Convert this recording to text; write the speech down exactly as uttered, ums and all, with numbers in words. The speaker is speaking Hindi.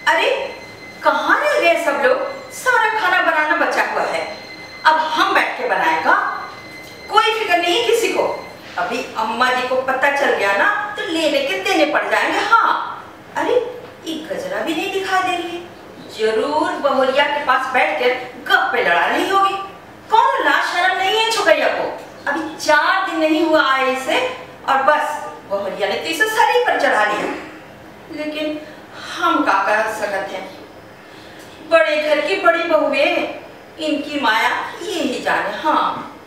अरे कहाँ रह गए सब लोग? सारा खाना बनाना बचा हुआ है, अब हम बैठ के बनाएगा। कोई फिक्र नहीं किसी को। अभी अम्मा जी को पता चल गया ना तो लेने के देने पड़ जाएंगे। हाँ अरे ये गजरा भी नहीं दिखा दे रही है, जरूर बहुरिया के पास बैठकर गप्पे लड़ा रही होगी। कौन लाज शर्म नहीं है छोकरिया को? अभी चार दिन नहीं हुआ आए इसे और बस बहुरिया ने तो इसे सर पर चढ़ा लिया। लेकिन हम का कर सकते हैं, बड़े घर की बड़ी बहुएं, इनकी माया ये ही जाने। हाँ